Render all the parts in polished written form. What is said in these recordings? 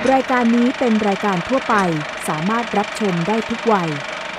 รายการนี้เป็นรายการทั่วไปสามารถรับชมได้ทุกวัย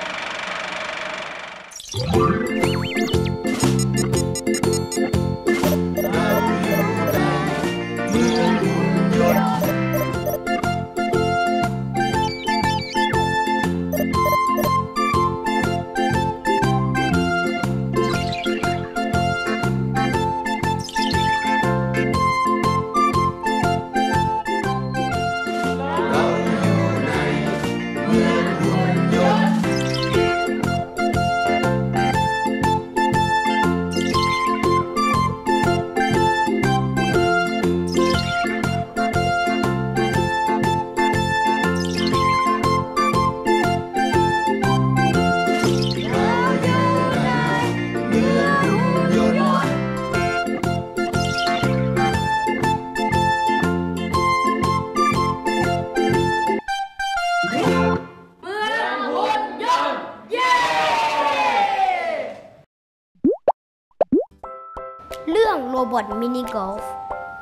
เรื่องโรบอทมินิกอล์ฟ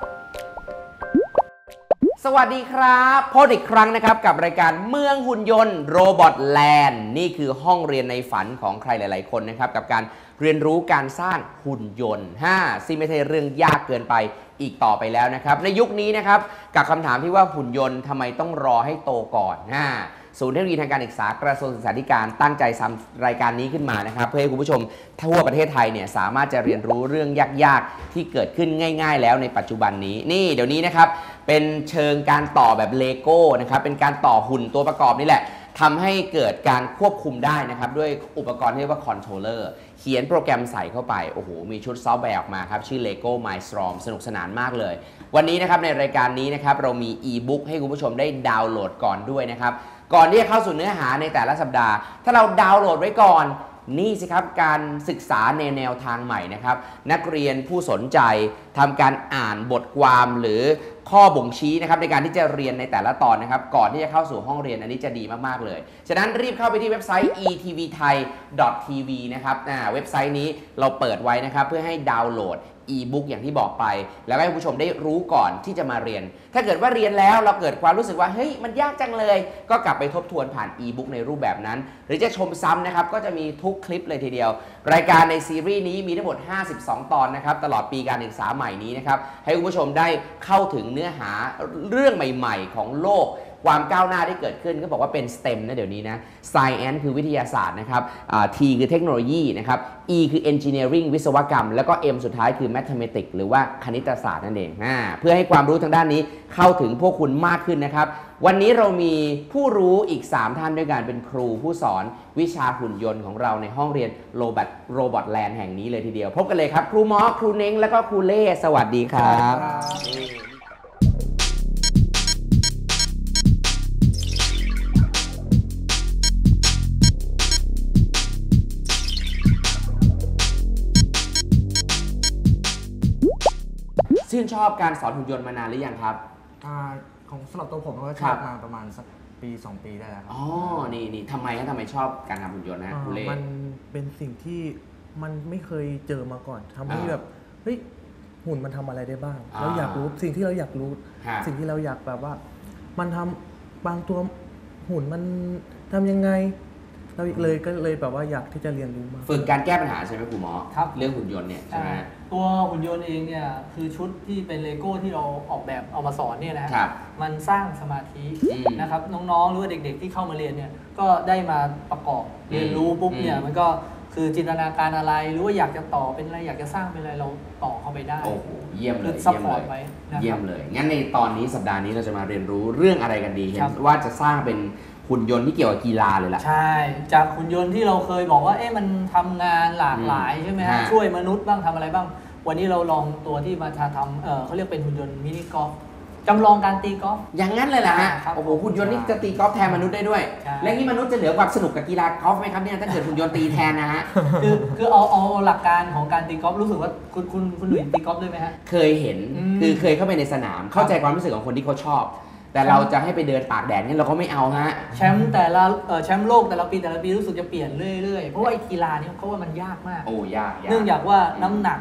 สวัสดีครับพบอีกครั้งนะครับกับรายการเมืองหุ่นยนต์โรบอทแลนด์นี่คือห้องเรียนในฝันของใครหลายๆคนนะครับกับการเรียนรู้การสร้างหุ่นยนต์ซึ่งไม่ใช่เรื่องยากเกินไปอีกต่อไปแล้วนะครับในยุคนี้นะครับกับคำถามที่ว่าหุ่นยนต์ทำไมต้องรอให้โตก่อนศูนย์เทคโนโลยีทางการศึกษากระทรวงศึกษาธิการตั้งใจทำรายการนี้ขึ้นมานะครับเพื่อให้คุณผู้ชมทั่วประเทศไทยเนี่ยสามารถจะเรียนรู้เรื่องยากๆที่เกิดขึ้นง่ายๆแล้วในปัจจุบันนี้นี่เดี๋ยวนี้นะครับเป็นเชิงการต่อแบบเลโก้นะครับเป็นการต่อหุ่นตัวประกอบนี่แหละทำให้เกิดการควบคุมได้นะครับด้วยอุปกรณ์ที่เรียกว่าคอนโทรลเลอร์เขียนโปรแกรมใส่เข้าไปโอ้โหมีชุดซอฟต์แวร์ออกมาครับชื่อ Lego Mindstorm สนุกสนานมากเลยวันนี้นะครับในรายการนี้นะครับเรามีอีบุ๊กให้คุณผู้ชมได้ดาวน์โหลดก่อนด้วยนะครับก่อนที่จะเข้าสู่เนื้อหาในแต่ละสัปดาห์ถ้าเราดาวน์โหลดไว้ก่อนนี่สิครับการศึกษาในแนวทางใหม่นะครับนักเรียนผู้สนใจทำการอ่านบทความหรือข้อบ่งชี้นะครับในการที่จะเรียนในแต่ละตอนนะครับก่อนที่จะเข้าสู่ห้องเรียนอันนี้จะดีมากๆเลยฉะนั้นรีบเข้าไปที่เว็บไซต์ etvthai.tv นะครับเว็บไซต์นี้เราเปิดไว้นะครับเพื่อให้ดาวน์โหลดอีบุ๊กอย่างที่บอกไปแล้วให้ผู้ชมได้รู้ก่อนที่จะมาเรียนถ้าเกิดว่าเรียนแล้วเราเกิดความรู้สึกว่าเฮ้ยมันยากจังเลยก็กลับไปทบทวนผ่านอีบุ๊กในรูปแบบนั้นหรือจะชมซ้ำนะครับก็จะมีทุกคลิปเลยทีเดียวรายการในซีรีส์นี้มีทั้งหมด52ตอนนะครับตลอดปีการศึกษาใหม่นี้นะครับให้คุณผู้ชมได้เข้าถึงเนื้อหาเรื่องใหม่ๆของโลกความก้าวหน้าที่เกิดขึ้นก็บอกว่าเป็น STEM นะเดี๋ยวนี้นะ Science คือวิทยาศาสตร์นะครับT คือเทคโนโลยีนะครับ E คือ Engineering วิศวกรรมแล้วก็ M สุดท้ายคือ Mathematics หรือว่าคณิตศาสตร์นั่นเองเพื่อให้ความรู้ทางด้านนี้เข้าถึงพวกคุณมากขึ้นนะครับวันนี้เรามีผู้รู้อีก3ท่านด้วยกันเป็นครูผู้สอนวิชาหุ่นยนต์ของเราในห้องเรียนโรบอทแลนด์แห่งนี้เลยทีเดียวพบกันเลยครับครูหมอครูเน้งแล้วก็ครูเล่สวัสดีครับชื่นชอบการสอนหุ่นยนต์มานานหรือยังครับของสำหรับตัวผมก็ชอบมาประมาณสักปี2 ปีได้แล้วครับอ๋อนี่ทำไมชอบการทำหุ่นยนต์นะคุณเล่มันเป็นสิ่งที่มันไม่เคยเจอมาก่อนทำให้แบบเฮ้ยหุ่นมันทำอะไรได้บ้างเราอยากรู้สิ่งที่เราอยากรู้สิ่งที่เราอยากแบบว่ามันทำบางตัวหุ่นมันทำยังไงเราก็เลยแบบว่าอยากที่จะเรียนรู้มาฝึกการแก้ปัญหาใช่ไหมครูหมอครับเรื่องหุ่นยนต์เนี่ยใช่ไหมตัวหุ่นยนต์เองเนี่ยคือชุดที่เป็นเลโก้ที่เราออกแบบเอามาสอนเนี่ยนะครับมันสร้างสมาธินะครับน้องๆหรือว่าเด็กๆที่เข้ามาเรียนเนี่ยก็ได้มาประกอบเรียนรู้ปุ๊บเนี่ยมันก็คือจินตนาการอะไรหรือว่าอยากจะต่อเป็นอะไรอยากจะสร้างเป็นอะไรเราต่อเข้าไปได้โอ้โหเยี่ยมเลยซัพพอร์ตไว้เยี่ยมเลยงั้นในตอนนี้สัปดาห์นี้เราจะมาเรียนรู้เรื่องอะไรกันดีเห็นว่าจะสร้างเป็นหุ่นยนต์ที่เกี่ยวกับกีฬาเลยล่ะใช่จากหุ่นยนต์ที่เราเคยบอกว่ามันทำงานหลากหลายใช่ไหมฮะช่วยมนุษย์บ้างทำอะไรบ้างวันนี้เราลองตัวที่มาทำเขาเรียกเป็นหุ่นยนต์มินิกอล์ฟจำลองการตีกอล์ฟอย่างนั้นเลยล่ะฮะโอ้โหหุ่นยนต์นี่จะตีกอล์ฟแทนมนุษย์ได้ด้วยและนี่มนุษย์จะเหลือความสนุกกับกีฬากอล์ฟไหมครับเนี่ยถ้าเกิดหุ่นยนต์ตีแทนนะฮะคือเอาหลักการของการตีกอล์ฟรู้สึกว่าคุณหนุ่ยตีกอล์ฟด้วยไหมฮะเคยเห็นคือเคยเข้าไปในสนามเข้าใจความรู้สึกของคนที่เขาชอบแต่เราจะให้ไปเดินตากแดดนี่เราก็ไม่เอาฮะแชมป์แชมป์โลกแต่ละปีรู้สึกจะเปลี่ยนเรื่อยๆเพราะว่าไอ้กีฬานี้เขาว่ามันยากมากโอ้ยากเนื่องจากว่าน้ำหนัก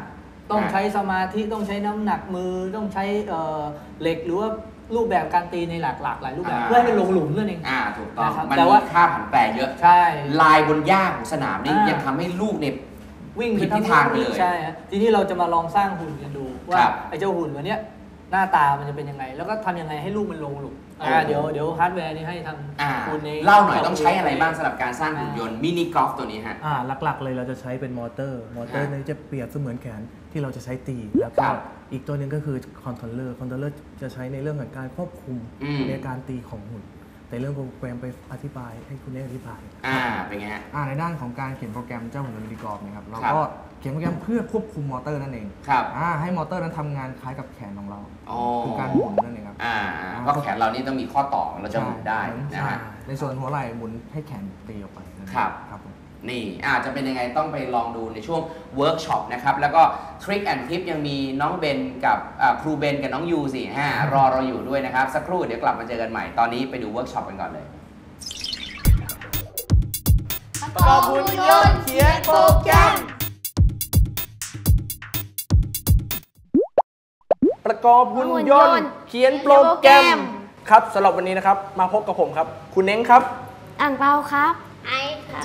ต้องใช้สมาธิต้องใช้น้ำหนักมือต้องใช้เหล็กหรือว่ารูปแบบการตีในหลากหลายรูปแบบเพื่อให้มันลงหลุมนั่นเองถูกต้องมันแต่มีว่าค่าผันแปรเยอะใช่ลายบนหญ้าของสนามนี่ยังทำให้ลูกเนี่ยวิ่งผิดทิศทางไปเลยใช่ทีนี้เราจะมาลองสร้างหุ่นกันดูว่าไอ้เจ้าหุ่นตัวเนี้ยหน้าตามันจะเป็นยังไงแล้วก็ทำยังไงให้ลูกมันลงหลุมเดี๋ยวฮาร์ดแวร์นี่ให้ทางคุณเองเล่าหน่อยต้องใช้อะไรบ้างสำหรับการสร้างหุ่นยนต์มินิกอล์ฟตัวนี้ฮะหลักๆเลยเราจะใช้เป็นมอเตอร์นี้จะเปรียบเสมือนแขนที่เราจะใช้ตีแล้วก็อีกตัวหนึ่งก็คือคอนโทรลเลอร์จะใช้ในเรื่องของการควบคุมในการตีของหุ่นแต่เรื่องโปรแกรมไปอธิบายให้คุณได้อธิบายเป็นไงในด้านของการเขียนโปรแกรมเจ้าหุ่นยนต์มินิกอล์ฟนะครับเราก็เขียนโปรแกรมเพื่อควบคุมมอเตอร์นั่นเองให้มอเตอร์นั้นทำงานคล้ายกับแขนของเราคือการหมุนนั่นเองครับก็แขนเรานี่ต้องมีข้อต่อเราจะหมุนได้นะฮะในส่วนหัวไหล่หมุนให้แขนตีออกไปครับนี่จะเป็นยังไงต้องไปลองดูในช่วงเวิร์กช็อปนะครับแล้วก็ทริคแอนด์ทิปยังมีน้องเบนกับครูเบนกับน้องยูสิรอเราอยู่ด้วยนะครับสักครู่เดี๋ยวกลับมาเจอกันใหม่ตอนนี้ไปดูเวิร์กช็อปกันก่อนเลยประกอบหุ่นยนต์เขียนโปรแกรมประกอบหุ่นยนต์เขียนโปรแกรมครับสำหรับวันนี้นะครับมาพบกับผมครับคุณเน้งครับอ่างเปาครับไอครับ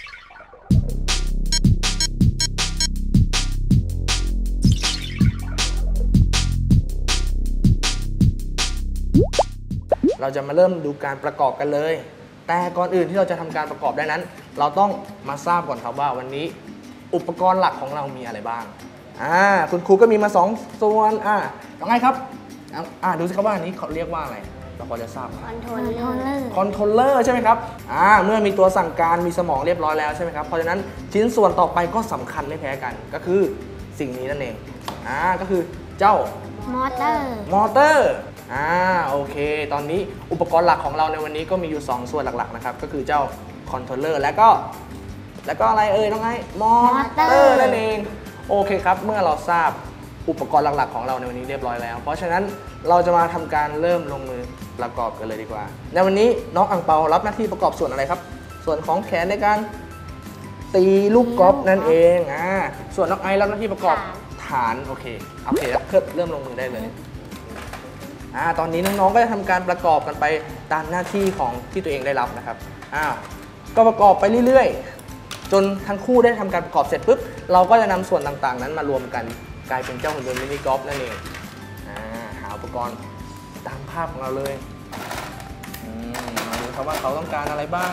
เราจะมาเริ่มดูการประกอบกันเลยแต่ก่อนอื่นที่เราจะทำการประกอบได้นั้นเราต้องมาทราบก่อนครับว่าวันนี้อุปกรณ์หลักของเรามีอะไรบ้างคุณครูก็มีมา2ส่วนยังไงครับดูสิครับว่าอันนี้เขาเรียกว่าอะไรเราพอจะทราบคอนโทรลเลอร์ใช่ไหมครับเมื่อมีตัวสั่งการมีสมองเรียบร้อยแล้วใช่ไหมครับเพราะฉะนั้นชิ้นส่วนต่อไปก็สำคัญไม่แพ้กันก็คือสิ่งนี้นั่นเองก็คือเจ้ามอเตอร์โอเคตอนนี้อุปกรณ์หลักของเราในวันนี้ก็มีอยู่2ส่วนหลักๆนะครับก็คือเจ้าคอนโทรลเลอร์แล้วก็อะไรน้องไอ้มอเตอร์นั่นเองโอเคครับเมื่อเราทราบอุปกรณ์หลักๆของเราในวันนี้เรียบร้อยแล้วเพราะฉะนั้นเราจะมาทำการเริ่มลงมือประกอบกันเลยดีกว่าในวันนี้น้องอั่งเปารับหน้าที่ประกอบส่วนอะไรครับส่วนของแขนในการตีลูกกอล์ฟนั่นเองส่วนน้องไอรับหน้าที่ประกอบฐานโอเคแล้วเริ่มลงมือได้เลยตอนนี้น้องๆก็จะทำการประกอบกันไปตามหน้าที่ของที่ตัวเองได้รับนะครับก็ประกอบไปเรื่อยๆจนทั้งคู่ได้ทำการประกอบเสร็จปุ๊บเราก็จะนำส่วนต่างๆนั้นมารวมกันกลายเป็นเจ้าหุ่นยนต์มินิกอล์ฟนั่นเองหาอุปกรณ์ตามภาพของเราเลยมาดูครับว่าเขาต้องการอะไรบ้าง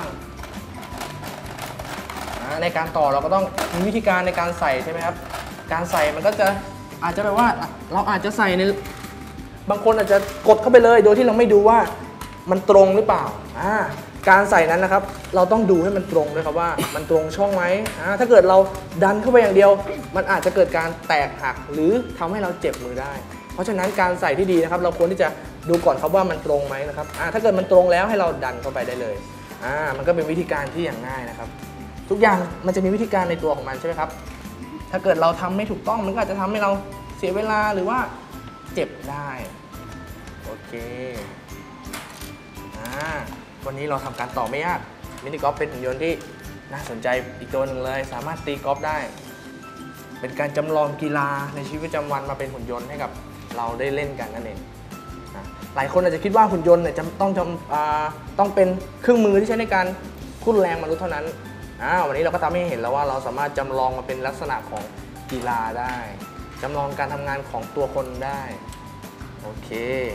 ในการต่อเราก็ต้องมีวิธีการในการใส่ใช่ไหมครับการใส่มันก็จะอาจจะแบบว่าเราอาจจะใส่ในบางคนอาจจะกดเข้าไปเลยโดยที่เราไม่ดูว่ามันตรงหรือเปล่าการใส่นั้นนะครับเราต้องดูให้มันตรงด้วยครับว่ามันตรงช่องไหมถ้าเกิดเราดันเข้าไปอย่างเดียวมันอาจจะเกิดการแตกหักหรือทำให้เราเจ็บมือได้เพราะฉะนั้นการใส่ที่ดีนะครับเราควรที่จะดูก่อนครับว่ามันตรงไหมนะครับถ้าเกิดมันตรงแล้วให้เราดันเข้าไปได้เลยมันก็เป็นวิธีการที่อย่างง่ายนะครับทุกอย่างมันจะมีวิธีการในตัวของมันใช่ไหมครับถ้าเกิดเราทำไม่ถูกต้องมันก็อาจจะทำให้เราเสียเวลาหรือว่าเจ็บได้โอเควันนี้เราทำการต่อไม่ยากมินิกอล์ฟเป็นหุ่นยนต์ที่น่าสนใจอีกตัวหนึ่งเลยสามารถตีกอล์ฟได้เป็นการจำลองกีฬาในชีวิตประจำวันมาเป็นหุ่นยนต์ให้กับเราได้เล่นกันนั่นเองหลายคนอาจจะคิดว่าหุ่นยนต์เนี่ยต้องเป็นเครื่องมือที่ใช้ในการทุ่นแรงมนุษย์เท่านั้นวันนี้เราก็ทำให้เห็นแล้วว่าเราสามารถจำลองมาเป็นลักษณะของกีฬาได้จำลองการทำงานของตัวคนได้โอเค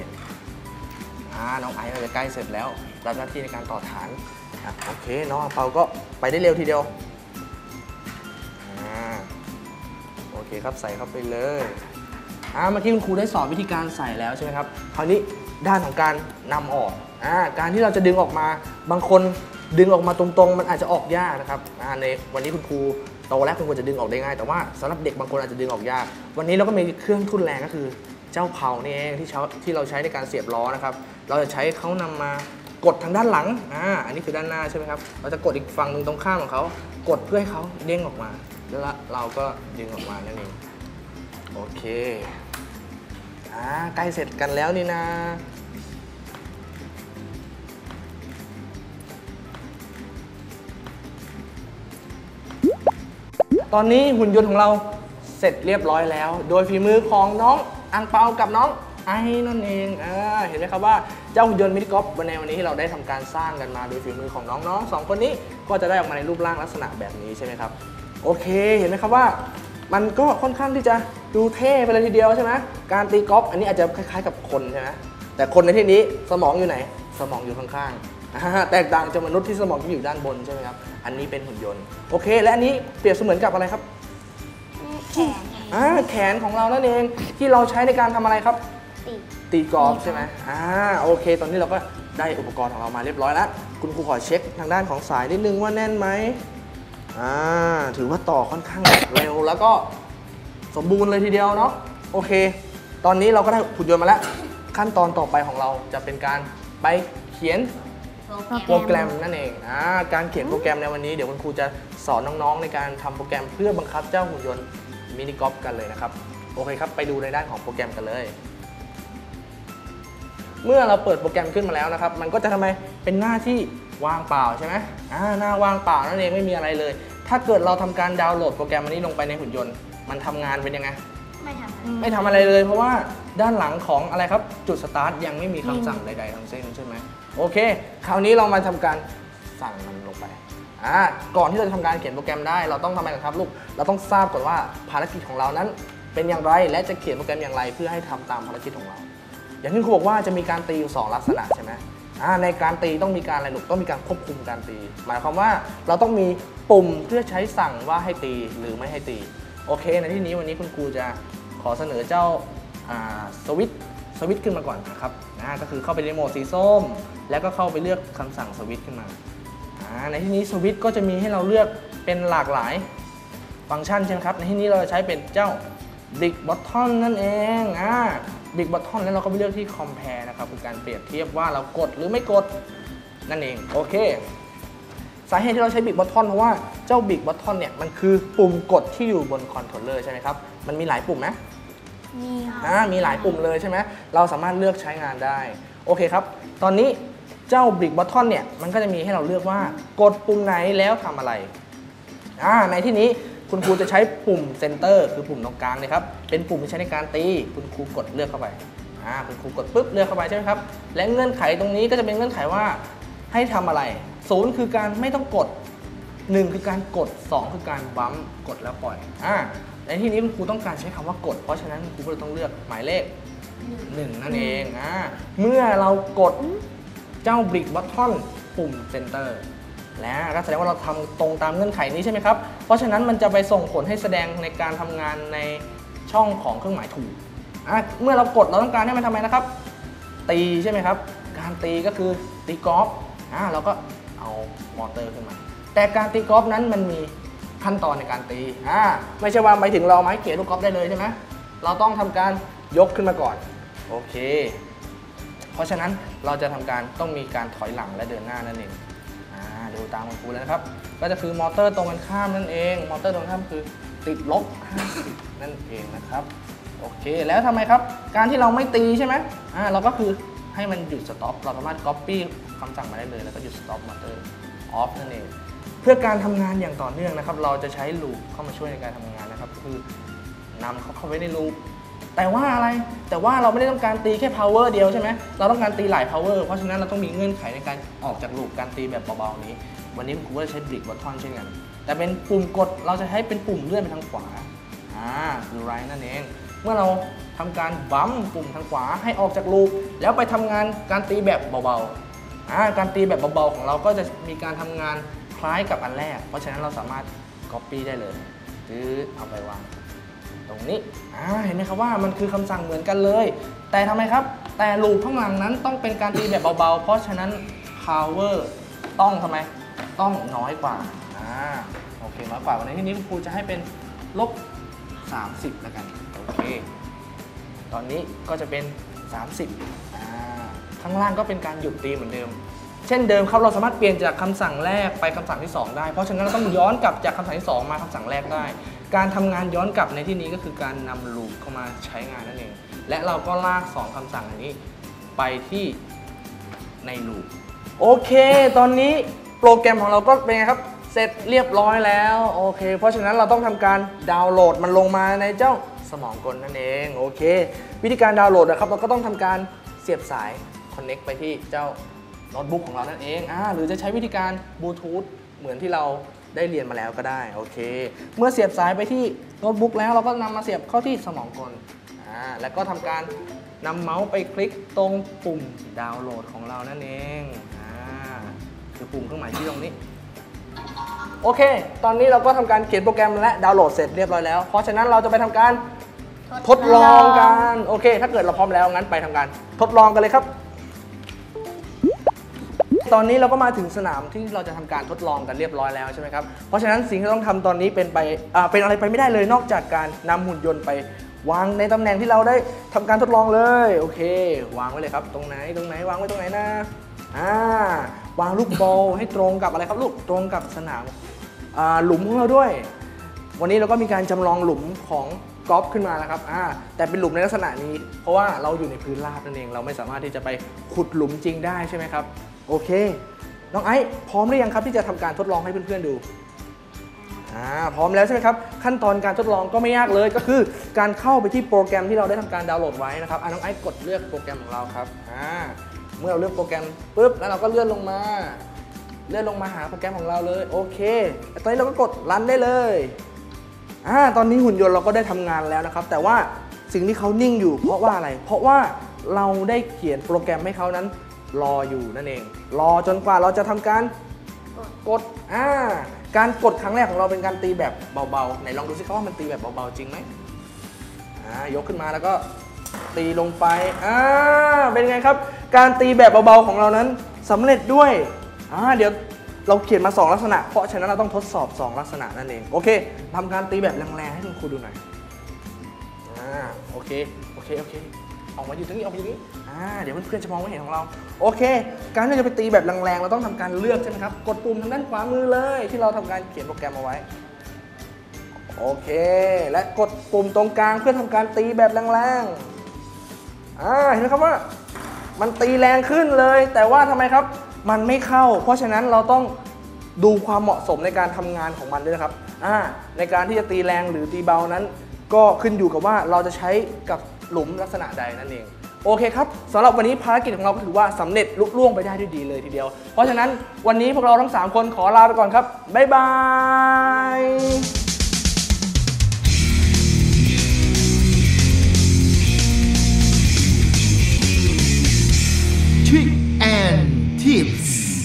น้องไอซ์เราจะใกล้เสร็จแล้วรับหน้าที่ในการต่อฐานโอเคน้องเปาก็ไปได้เร็วทีเดียวโอเคครับใส่เข้าไปเลยเมื่อกี้คุณครูได้สอนวิธีการใส่แล้วใช่ไหมครับคราวนี้ด้านของการนำออกการที่เราจะดึงออกมาบางคนดึงออกมาตรงๆมันอาจจะออกยากนะครับในวันนี้คุณครูโตแล้วคุณครูจะดึงออกได้ง่ายแต่ว่าสำหรับเด็กบางคนอาจจะดึงออกยากวันนี้เราก็มีเครื่องทุ่นแรงก็คือเจ้าเผานี่เองที่เราใช้ในการเสียบล้อนะครับเราจะใช้เขานำมากดทางด้านหลังอันนี้คือด้านหน้าใช่ไหมครับเราจะกดอีกฝั่งหนึ่งตรงข้ามของเขากดเพื่อให้เขาเด้งออกมาแล้วเราก็ดึงออกมานั่นเองโอเคใกล้เสร็จกันแล้วนี่นะตอนนี้หุ่นยนต์ของเราเสร็จเรียบร้อยแล้ว โดยฝีมือของน้องอังเปากับน้องไอ้นั่นเองเห็นไหมครับว่าเจ้าหุ่นยนต์มินิกอล์ฟในวันนี้ที่เราได้ทำการสร้างกันมาโดยฝีมือของน้องๆ2คนนี้ก็จะได้ออกมาในรูปร่างลักษณะแบบนี้ใช่ไหมครับโอเคเห็นไหมครับว่ามันก็ค่อนข้างที่จะดูเท่ไปเลยทีเดียวใช่ไหมการตีกอล์ฟอันนี้อาจจะคล้ายๆกับคนใช่ไหมแต่คนในที่นี้สมองอยู่ไหนสมองอยู่ข้างๆแตกต่างจากมนุษย์ที่สมองอยู่ด้านบนใช่ไหมครับอันนี้เป็นหุ่นยนต์โอเคและอันนี้เปรียบเสมือนกับอะไรครับแขนของเรานั่นเองที่เราใช้ในการทำอะไรครับตีกอล์ฟใช่ไหมโอเคตอนนี้เราก็ได้อุปกรณ์ของเรามาเรียบร้อยแล้วคุณครูขอเช็คทางด้านของสายนิดนึงว่าแน่นไหมถือว่าต่อค่อนข้างเร็วแล้วก็สมบูรณ์เลยทีเดียวเนาะโอเคตอนนี้เราก็ได้หุ่นยนต์มาแล้วขั้นตอนต่อไปของเราจะเป็นการไปเขียนโปรแกรมนั่นเองการเขียนโปรแกรมในวันนี้เดี๋ยวคุณครูจะสอนน้องๆในการทำโปรแกรมเพื่อบังคับเจ้าหุ่นยนต์มินิกอล์ฟกันเลยนะครับโอเคครับไปดูในด้านของโปรแกรมกันเลยเมื่อเราเปิดโปรแกรมขึ้นมาแล้วนะครับมันก็จะทำไมเป็นหน้าที่ว่างเปล่าใช่ไหมหน้าว่างเปล่านั่นเองไม่มีอะไรเลยถ้าเกิดเราทำการดาวน์โหลดโปรแกรมอันนี้ลงไปในหุ่นยนต์มันทำงานเป็นยังไงไม่ทำอะไรเลยเพราะว่าด้านหลังของอะไรครับจุดสตาร์ทยังไม่มีคำสั่งใดๆทั้งสิ้นใช่ไหมโอเคคราวนี้เรามาทำการสั่งมันลงไปก่อนที่เราจะทำการเขียนโปรแกรมได้เราต้องทำอะไรกันครับลูกเราต้องทราบก่อนว่าภารกิจของเรานั้นเป็นอย่างไรและจะเขียนโปรแกรมอย่างไรเพื่อให้ทำตามภารกิจของเราอย่างที่ครูบอกว่าจะมีการตีอยู่2ลักษณะใช่ไหมในการตีต้องมีการอะไรลูกต้องมีการควบคุมการตีหมายความว่าเราต้องมีปุ่มเพื่อใช้สั่งว่าให้ตีหรือไม่ให้ตีโอเคในที่นี้วันนี้คุณครูจะขอเสนอเจ้าสวิตช์ขึ้นมาก่อนนะครับก็คือเข้าไปในโหมดสีส้มแล้วก็เข้าไปเลือกคำสั่งสวิตช์ขึ้นมาในที่นี้สวิตช์ก็จะมีให้เราเลือกเป็นหลากหลายฟังก์ชันใช่ไหมครับในที่นี้เราจะใช้เป็นเจ้า Big Button นั่นเองBig Button แล้วเราก็ไปเลือกที่ Compare นะครับคือการเปรียบเทียบว่าเรากดหรือไม่กดนั่นเองโอเคสาเหตุที่เราใช้ Big Button เพราะว่าเจ้า Big Button เนี่ยมันคือปุ่มกดที่อยู่บนคอนโทรลเลอร์ใช่ไหมครับมันมีหลายปุ่มไหมมีหลายปุ่มเลยใช่ไหมเราสามารถเลือกใช้งานได้โอเคครับตอนนี้เจ้า Big Button เนี่ยมันก็จะมีให้เราเลือกว่ากดปุ่มไหนแล้วทำอะไรในที่นี้คุณครูจะใช้ปุ่มเซนเตอร์คือปุ่มตรงกลางเลยครับเป็นปุ่มที่ใช้ในการตีคุณครูกดเลือกเข้าไปคุณครูกดปุ๊บเลือกเข้าไปใช่ไหมครับและเงื่อนไขตรงนี้ก็จะเป็นเงื่อนไขว่าให้ทำอะไร0คือการไม่ต้องกด1คือการกด2คือการบัมป์กดแล้วปล่อยในที่นี้คุณครูต้องการใช้คำว่ากดเพราะฉะนั้นคุณครูก็เลยต้องเลือกหมายเลข1นั่นเองเมื่อเรากดเจ้า Big Button ปุ่มเซนเตอร์แล้วก็แสดงว่าเราทำตรงตามเงื่อนไขนี้ใช่ไหมครับเพราะฉะนั้นมันจะไปส่งผลให้แสดงในการทำงานในช่องของเครื่องหมายถูกเมื่อเรากดเราต้องการให้มันทำไมนะครับตีใช่ไหมครับการตีก็คือตีกอล์ฟเราก็เอามอเตอร์ขึ้นมาแต่การตีกอล์ฟนั้นมันมีขั้นตอนในการตีไม่ใช่ว่าไปถึงเราไม้เขี่ยลูกกอล์ฟได้เลยใช่ไหมเราต้องทำการยกขึ้นมาก่อนโอเคเพราะฉะนั้นเราจะทำการต้องมีการถอยหลังและเดินหน้านั่นเองดูตามคุณครูเลยนะครับก็จะคือมอเตอร์ตรงกันข้ามนั่นเองมอเตอร์ตรงกันข้ามคือติดลบ50นั่นเองนะครับโอเคแล้วทำไมครับการที่เราไม่ตีใช่ไหมเราก็คือให้มันหยุดสต็อปเราสามารถ Copy คำสั่งมาได้เลยแล้วก็หยุด Stop Motor Off นั่นเองเพื่อการทำงานอย่างต่อเนื่องนะครับเราจะใช้ลูปเข้ามาช่วยในการทำงานนะครับก็คือนำเขาเข้าไว้ในลูปแต่ว่าอะไรแต่ว่าเราไม่ได้ต้องการตีแค่ power เดียวใช่ไหมเราต้องการตีหลาย power เพราะฉะนั้นเราต้องมีเงื่อนไขในการออกจากลูปการตีแบบเบาๆนี้วันนี้ผมก็จะใช้ Big Button เช่นกันแต่เป็นปุ่มกดเราจะใช้เป็นปุ่มเลื่อนไปทางขวาคือ right นั่นเองเมื่อเราทำการบัมป์ปุ่มทางขวาให้ออกจากลูปแล้วไปทำงานการตีแบบเบาๆการตีแบบเบาๆของเราก็จะมีการทำงานคล้ายกับอันแรกเพราะฉะนั้นเราสามารถ copy ได้เลยหรือเอาไปวางตรงนี้เห็นไหมครับว่ามันคือคำสั่งเหมือนกันเลยแต่ทำไมครับแต่ลูปข้างหลังนั้นต้องเป็นการตีแบบเบาๆเพราะฉะนั้น power ต้องทำไมต้องน้อยกว่าโอเคน้อยกว่าวันนี้ที่นี้ครูจะให้เป็นลบ30แล้วกันโอเคตอนนี้ก็จะเป็น30ข้างล่างก็เป็นการหยุดตีเหมือนเดิมเช่นเดิมครับเราสามารถเปลี่ยนจากคำสั่งแรกไปคำสั่งที่2ได้เพราะฉะนั้นเราต้องย้อนกลับจากคำสั่งที่2มาคำสั่งแรกได้การทำงานย้อนกลับในที่นี้ก็คือการนำลูปเข้ามาใช้งานนั่นเองและเราก็ลาก2คำสั่งอันนี้ไปที่ในลูปโอเคตอนนี้โปรแกรมของเราก็เป็นไงครับเสร็จเรียบร้อยแล้วโอเคเพราะฉะนั้นเราต้องทำการดาวน์โหลดมันลงมาในเจ้าสมองกลนั่นเองโอเควิธีการดาวน์โหลดนะครับเราก็ต้องทำการเสียบสาย Connect ไปที่เจ้าโน้ตบุ๊กของเรานั่นเองหรือจะใช้วิธีการบลูทูธเหมือนที่เราได้เรียนมาแล้วก็ได้โอเคเมื่อเสียบสายไปที่โน้ตบุ๊กแล้วเราก็นำมาเสียบเข้าที่สมองกลแล้วก็ทำการนำเมาส์ไปคลิกตรงปุ่มดาวน์โหลดของเรานั่นเองคือปุ่มเครื่องหมายที่ตรงนี้โอเคตอนนี้เราก็ทำการเขียนโปรแกรมและดาวน์โหลดเสร็จเรียบร้อยแล้วเพราะฉะนั้นเราจะไปทำการทดลองกันโอเคถ้าเกิดเราพร้อมแล้วงั้นไปทำการทดลองกันเลยครับตอนนี้เราก็มาถึงสนามที่เราจะทำการทดลองกันเรียบร้อยแล้วใช่ไหมครับเพราะฉะนั้นสิ่งที่ต้องทำตอนนี้เป็นอะไรไปไม่ได้เลยนอกจากการนำหุ่นยนต์ไปวางในตำแหน่งที่เราได้ทำการทดลองเลยโอเควางไว้เลยครับตรงไหนวางไว้ตรงไหนนะวางลูกบอลให้ตรงกับอะไรครับลูกตรงกับสนามหลุมของเราด้วยวันนี้เราก็มีการจำลองหลุมของกอล์ฟขึ้นมานะครับแต่เป็นหลุมในลักษณะนี้เพราะว่าเราอยู่ในพื้นราบนั่นเองเราไม่สามารถที่จะไปขุดหลุมจริงได้ใช่ไหมครับโอเคน้องไอซ์พร้อมหรือยังครับที่จะทำการทดลองให้เพื่อนๆดูพร้อมแล้วใช่ไหมครับขั้นตอนการทดลองก็ไม่ยากเลยก็คือการเข้าไปที่โปรแกรมที่เราได้ทำการดาวน์โหลดไว้นะครับน้องไอซ์กดเลือกโปรแกรมของเราครับเมื่อเราเลือกโปรแกรมปุ๊บแล้วเราก็เลื่อนลงมาหาโปรแกรมของเราเลยโอเคตอนนี้เราก็กดรันได้เลยตอนนี้หุ่นยนต์เราก็ได้ทำงานแล้วนะครับแต่ว่าสิ่งที่เขานิ่งอยู่เพราะว่าอะไรเพราะว่าเราได้เขียนโปรแกรมให้เขานั้นรออยู่นั่นเองรอจนกว่าเราจะทำการกดการกดครั้งแรกของเราเป็นการตีแบบเบาๆไหนลองดูสิครับว่ามันตีแบบเบาๆจริงไหมยกขึ้นมาแล้วก็ตีลงไปเป็นไงครับการตีแบบเบาๆของเรานั้นสำเร็จด้วยเดี๋ยวเราเขียนมา2ลักษณะเพราะฉะนั้นเราต้องทดสอบ2ลักษณะนั่นเองโอเคทำการตีแบบแรงๆให้คุณครูดูหน่อยโอเคออกมาอยู่ตรงนี้เดี๋ยวเพื่อนๆจะมองไม่เห็นของเราโอเคการที่จะไปตีแบบแรงๆเราต้องทำการเลือกใช่ไหมครับกดปุ่มทางด้านขวามือเลยที่เราทำการเขียนโปรแกรมเอาไว้โอเคและกดปุ่มตรงกลางเพื่อทำการตีแบบแรงๆเห็นไหมครับว่ามันตีแรงขึ้นเลยแต่ว่าทำไมครับมันไม่เข้าเพราะฉะนั้นเราต้องดูความเหมาะสมในการทำงานของมันด้วยนะครับในการที่จะตีแรงหรือตีเบานั้นก็ขึ้นอยู่กับว่าเราจะใช้กับหลุมลักษณะใดนั่นเองโอเคครับสำหรับวันนี้ภารกิจของเราก็ถือว่าสำเร็จลุล่วงไปได้ด้วยดีเลยทีเดียวเพราะฉะนั้นวันนี้พวกเราทั้ง3คนขอลาไปก่อนครับบ๊ายบาย Trick and Tips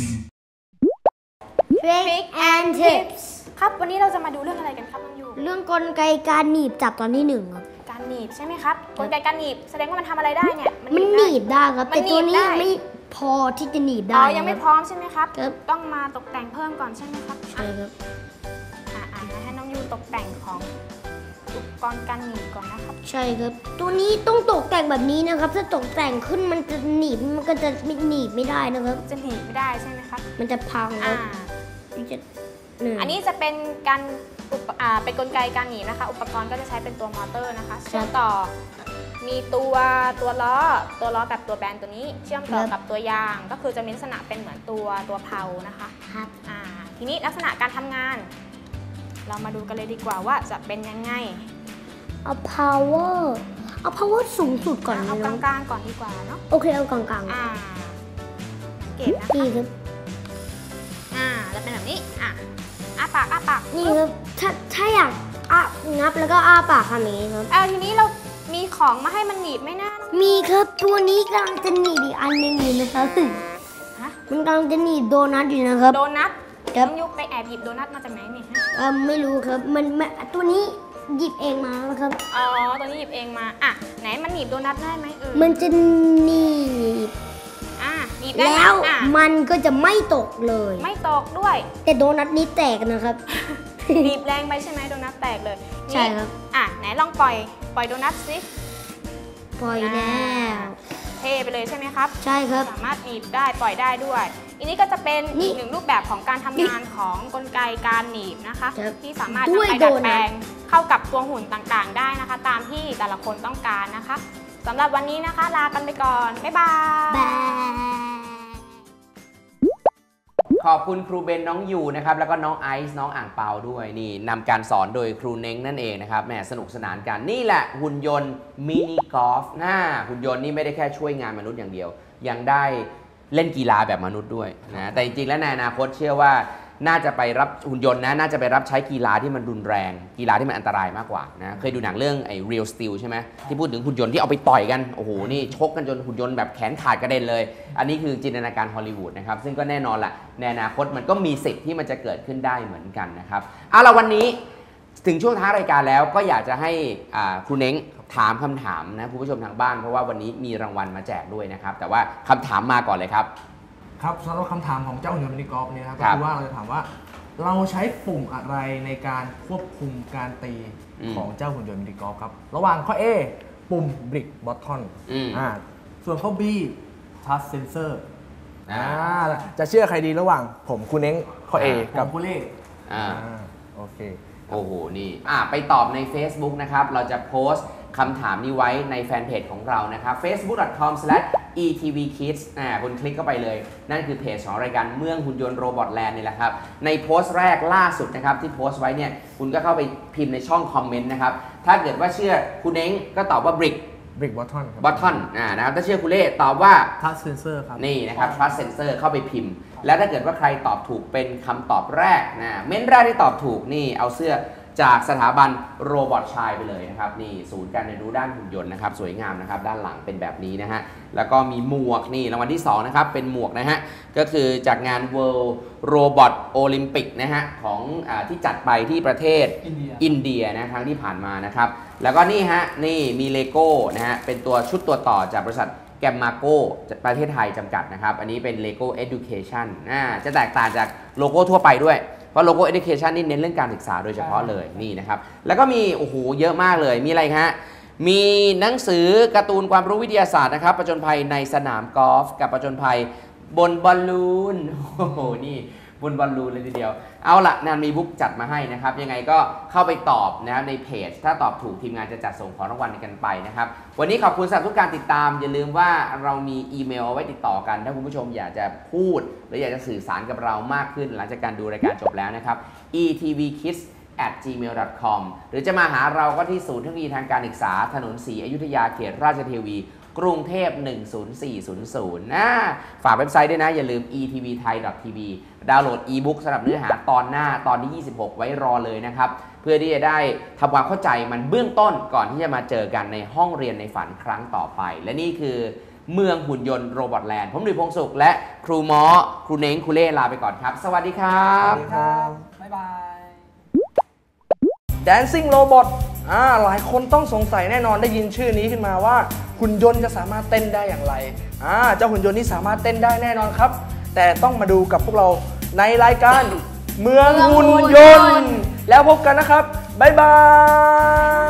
Trick and Tips ครับวันนี้เราจะมาดูเรื่องอะไรกันครับน้องยูเรื่องกลไกการหนีบจับตอนที่1ครับการหนีบใช่ไหมครับกลไกการหนีบแสดงว่ามันทำอะไรได้เนี่ยมันหนีบได้ครับแต่ตัวนี้ยังไม่พอที่จะหนีบได้ยังไม่พร้อมใช่ไหมครับต้องมาตกแต่งเพิ่มก่อนใช่ไหมครับใช่ครับให้น้องยูตกแต่งของอุปกรณ์การหนีบก่อนนะครับใช่ครับตัวนี้ต้องตกแต่งแบบนี้นะครับถ้าตกแต่งขึ้นมันจะหนีบมันก็จะไม่หนีบไม่ได้นะครับจะหนีบไม่ได้ใช่ไหมครับมันจะพังครับอันนี้จะเป็นการเป็นกลไกการหนีบนะคะอุปกรณ์ก็จะใช้เป็นตัวมอเตอร์นะคะเชื่อมต่อมีตัวล้อแบบตัวแบนตัวนี้เชื่อมต่อกับตัวยางก็คือจะมีลักษณะเป็นเหมือนตัวเพลานะคะครับทีนี้ลักษณะการทำงานเรามาดูกันเลยดีกว่าว่าจะเป็นยังไงเอา power สูงสุดก่อนเอากลางๆก่อนดีกว่าเนาะโอเคเอากลางเก็บนะคะจะเป็นแบบนี้อ้าปากนี่ครับถ้าอยากงับแล้วก็อ้าปากทำอย่างนี้ครับทีนี้เรามีของมาให้มันหนีบไหมนะมีครับตัวนี้กำลังจะหนีบอีกอันนึงอยู่นะครับมันกำลังจะหนีบโดนัทอยู่นะครับโดนัทต้องยุบไปแอบหยิบโดนัทมาจากไหนนี่ไม่รู้ครับมันตัวนี้หยิบเองมาแล้วครับตัวนี้หยิบเองมาไหนมันหนีบโดนัทได้ไหมมันจะหนีบแล้วมันก็จะไม่ตกเลยไม่ตกด้วยแต่โดนัทนี้แตกนะครับหนีบแรงไปใช่ไหมโดนัทแตกเลยใช่ครับไหนลองปล่อยโดนัทสิปล่อยแล้วเทไปเลยใช่ไหมครับใช่ครับสามารถหนีบได้ปล่อยได้ด้วยอันนี้ก็จะเป็นอีกหนึ่งรูปแบบของการทำงานของกลไกการหนีบนะคะที่สามารถนำไปดัดแปลงเข้ากับตัวหุ่นต่างๆได้นะคะตามที่แต่ละคนต้องการนะคะสำหรับวันนี้นะคะลากันไปก่อนบ๊ายบายขอบคุณครูเบนน้องยูนะครับแล้วก็น้องไอซ์น้องอ่างเปาด้วยนี่นำการสอนโดยครูเน้งนั่นเองนะครับแหมสนุกสนานกันนี่แหละหุ่นยนต์มินิกอล์ฟหุ่นยนต์นี่ไม่ได้แค่ช่วยงานมนุษย์อย่างเดียวยังได้เล่นกีฬาแบบมนุษย์ด้วยนะแต่จริงๆแล้วในอนาคตเชื่อว่าน่าจะไปรับหุ่นยนต์นะน่าจะไปรับใช้กีฬาที่มันรุนแรงกีฬาที่มันอันตรายมากกว่านะเคยดูหนังเรื่องไอ้ Real Steel ใช่ไหมที่พูดถึงหุ่นยนต์ที่เอาไปต่อยกันโอ้โหนี่ชกกันจนหุ่นยนต์แบบแขนขาดกระเด็นเลยอันนี้คือจินตนาการฮอลลีวูดนะครับซึ่งก็แน่นอนแหละในอนาคตมันก็มีสิทธิ์ที่มันจะเกิดขึ้นได้เหมือนกันนะครับเอาล่ะวันนี้ถึงช่วงท้ายรายการแล้วก็อยากจะให้ครูเน้งถามคำถามนะคุณผู้ชมทางบ้านเพราะว่าวันนี้มีรางวัลมาแจกด้วยนะครับแต่ว่าคำถามมาก่อนเลยครับครับสำหรับคำถามของเจ้าหุ่นยนต์มินิกอล์ฟเนี่ยครับก็คือว่าเราจะถามว่าเราใช้ปุ่มอะไรในการควบคุมการตีของเจ้าหุ่นยนต์มินิกอล์ฟครับระหว่างข้อ A ปุ่ม Brick Button ส่วนข้อ B Touch Sensor จะเชื่อใครดีระหว่างผมคุณเน้งข้อ A กับคุณเล่โอเคโอ้โหนี่ไปตอบใน Facebook นะครับเราจะโพสต์คำถามนี้ไว้ในแฟนเพจของเรานะครับ facebook.com/etvkids คุณคลิกเข้าไปเลยนั่นคือเพจของรายการเมืองหุ่นยนต์โรบอทแลนด์นี่แหละครับในโพสต์แรกล่าสุดนะครับที่โพสต์ไว้เนี่ยคุณก็เข้าไปพิมพ์ในช่องคอมเมนต์นะครับถ้าเกิดว่าเชื่อคุณเน้งก็ตอบว่า brick button ครับ button นะครับถ้าเชื่อคุณเล่ตอบว่า touch sensor ครับนี่นะครับ touch sensor เข้าไปพิมพ์แล้วถ้าเกิดว่าใครตอบถูกเป็นคำตอบแรกเม้นแรกที่ตอบถูกนี่เอาเสื้อจากสถาบันโรบอทชายไปเลยนะครับนี่ศูนย์การเรียนรู้ด้านหุ่นยนต์นะครับสวยงามนะครับด้านหลังเป็นแบบนี้นะฮะแล้วก็มีหมวกนี่รางวัลที่2นะครับเป็นหมวกนะฮะก็คือจากงาน World Robot Olympic นะฮะของที่จัดไปที่ประเทศอินเดียนะครั้งที่ผ่านมานะครับแล้วก็นี่ฮะนี่มีเลโก้นะฮะเป็นตัวชุดตัวต่อจากบริษัทแกมมาโก้ประเทศไทยจำกัดนะครับอันนี้เป็น Lego Education จะแตกต่างจากโลโก้ทั่วไปด้วยเพราะโลโก้ Education นี่เน้นเรื่องการศึกษาโดยเฉพาะเลยนี่นะครับแล้วก็มีโอ้โหเยอะมากเลยมีอะไรฮะมีหนังสือการ์ตูนความรู้วิทยาศาสตร์นะครับผจญภัยในสนามกอล์ฟกับผจญภัยบนบอลลูนโอ้โหนี่บนบอลลูนเลยทีเดียวเอาละนานมีบุ๊กจัดมาให้นะครับยังไงก็เข้าไปตอบนะในเพจถ้าตอบถูกทีมงานจะจัดส่งของรางวัลกันไปนะครับวันนี้ขอบคุณสำหรับทุกการติดตามอย่าลืมว่าเรามีอีเมลเอาไว้ติดต่อกันถ้าคุณผู้ชมอยากจะพูดหรืออยากจะสื่อสารกับเรามากขึ้นหลังจากการดูรายการจบแล้วนะครับ etvkids@gmail.com หรือจะมาหาเราก็ที่ศูนย์เทคโนโลยีทางการศึกษาถนนศรีอยุธยาเขตราชเทวีกรุงเทพ10400ฝากเว็บไซต์ด้วยนะอย่าลืม etvthai.tv ดาวน์โหลดอีบุ๊กสำหรับเนื้อหาตอนหน้าตอนที่26ไว้รอเลยนะครับเพื่อที่จะได้ทำความเข้าใจมันเบื้องต้นก่อนที่จะมาเจอกันในห้องเรียนในฝันครั้งต่อไปและนี่คือเมืองหุ่นยนต์โรบอทแลนด์ผมดุยพงษ์สุขและครูม้อครูเน้งครูเล่ลาไปก่อนครับสวัสดีครับสวัสดีครับบ๊ายบาย Dancing Robot หลายคนต้องสงสัยแน่นอนได้ยินชื่อนี้ขึ้นมาว่าหุ่นยนต์จะสามารถเต้นได้อย่างไรเจ้าหุ่นยนต์นี้สามารถเต้นได้แน่นอนครับแต่ต้องมาดูกับพวกเราในรายการเมืองหุ่นยนต์แล้วพบกันนะครับบ๊ายบาย